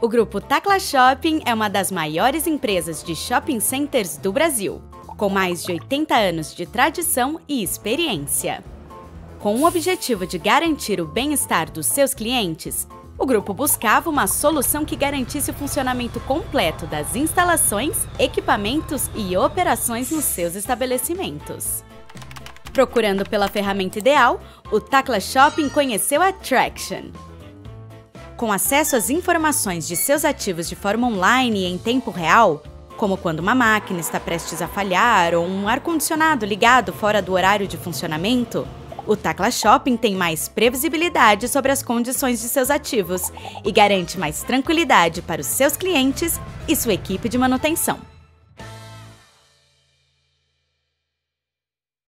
O Grupo Tacla Shopping é uma das maiores empresas de shopping centers do Brasil, com mais de 80 anos de tradição e experiência. Com o objetivo de garantir o bem-estar dos seus clientes, o grupo buscava uma solução que garantisse o funcionamento completo das instalações, equipamentos e operações nos seus estabelecimentos. Procurando pela ferramenta ideal, o Tacla Shopping conheceu a Traction. Com acesso às informações de seus ativos de forma online e em tempo real, como quando uma máquina está prestes a falhar ou um ar-condicionado ligado fora do horário de funcionamento, o Tacla Shopping tem mais previsibilidade sobre as condições de seus ativos e garante mais tranquilidade para os seus clientes e sua equipe de manutenção.